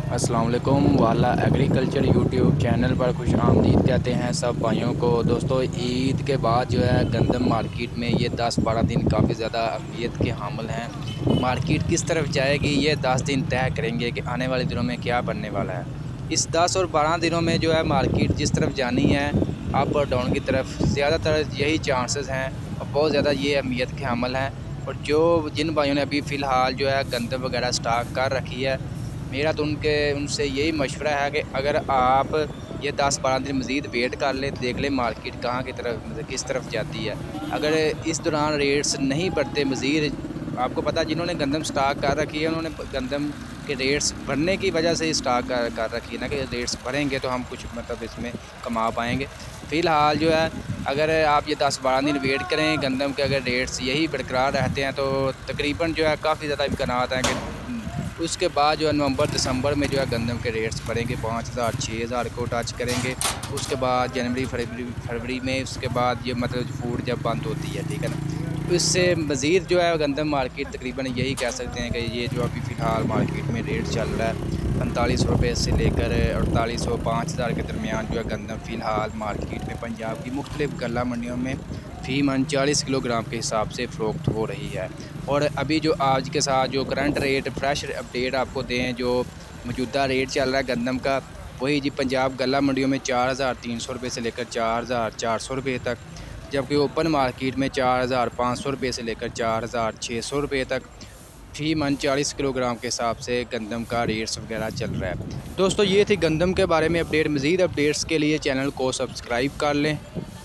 अस्सलाम वालेकुम वाला एग्रीकल्चर यूट्यूब चैनल पर खुश आमदीद कहते हैं सब भाइयों को। दोस्तों, ईद के बाद जो है गंदम मार्केट में ये 10-12 दिन काफ़ी ज़्यादा अहमियत के हामिल हैं। मार्केट किस तरफ जाएगी ये 10 दिन तय करेंगे कि आने वाले दिनों में क्या बनने वाला है। इस 10 और 12 दिनों में जो है मार्केट जिस तरफ जानी है, अप और डाउन की तरफ, ज़्यादातर यही चांसेस हैं और बहुत ज़्यादा ये अहमियत के हामिल हैं। और जिन भाइयों ने अभी फ़िलहाल जो है गंदम वगैरह स्टॉक कर रखी है, मेरा तो उनसे यही मशवरा है कि अगर आप ये 10-12 दिन मज़ीद वेट कर लें, देख लें मार्केट कहाँ की तरफ, मतलब किस तरफ जाती है। अगर इस दौरान रेट्स नहीं बढ़ते मज़ीद, आपको पता है जिन्होंने गंदम स्टॉक कर रखी है उन्होंने गंदम के रेट्स बढ़ने की वजह से स्टॉक कर रखी है ना, कि रेट्स बढ़ेंगे तो हम कुछ मतलब इसमें कमा पाएंगे। फ़िलहाल जो है अगर आप ये 10-12 दिन वेट करें गंदम के, अगर रेट्स यही बरकरार रहते हैं तो तकरीबन जो है काफ़ी ज़्यादा इम्कानात हैं कि उसके बाद जो है नवंबर-दिसंबर में जो है गंदम के रेट्स बढ़ेंगे, 5,000 6,000 को टच करेंगे। उसके बाद जनवरी-फरवरी में उसके बाद ये मतलब फूड जब बंद होती है, ठीक है ना। तो इससे मज़ीद जो है गंदम मार्केट तकरीबन यही कह सकते हैं कि ये जो अभी फ़िलहाल मार्केट में रेट चल रहा है 4500 रुपये से लेकर 4800 5,000 के दरमियान जो है गंदम फ़िलहाल मार्केट में पंजाब की मुख्तलिफ़ गल्ला मंडियों में फ़ी मन 40 किलोग्राम के हिसाब से फ़रोख्त हो रही है। और अभी जो आज के साथ जो करंट रेट फ्रेश अपडेट आपको दें, जो मौजूदा रेट चल रहा है गंदम का, वही जी पंजाब गल्ला मंडियों में 4,300 रुपये से लेकर 4,400 रुपये तक, जबकि ओपन मार्केट में 4,500 रुपये से लेकर 4,600 रुपये तक फ़ी मन 40 किलोग्राम के हिसाब से गंदम का रेट्स वगैरह चल रहा है। दोस्तों, ये थी गंदम के बारे में अपडेट। मज़ीद अपडेट्स के लिए चैनल को सब्सक्राइब कर लें।